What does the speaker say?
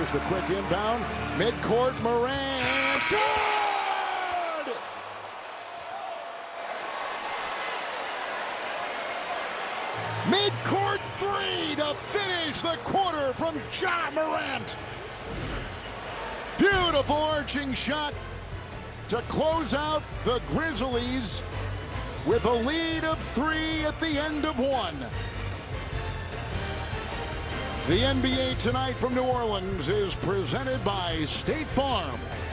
Here's the quick inbound. Midcourt, Morant. Good! Midcourt three to finish the quarter from Ja Morant. Beautiful arching shot to close out the Grizzlies with a lead of 3 at the end of 1. The NBA Tonight from New Orleans is presented by State Farm.